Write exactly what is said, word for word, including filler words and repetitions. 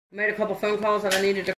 Made a couple phone calls that I needed to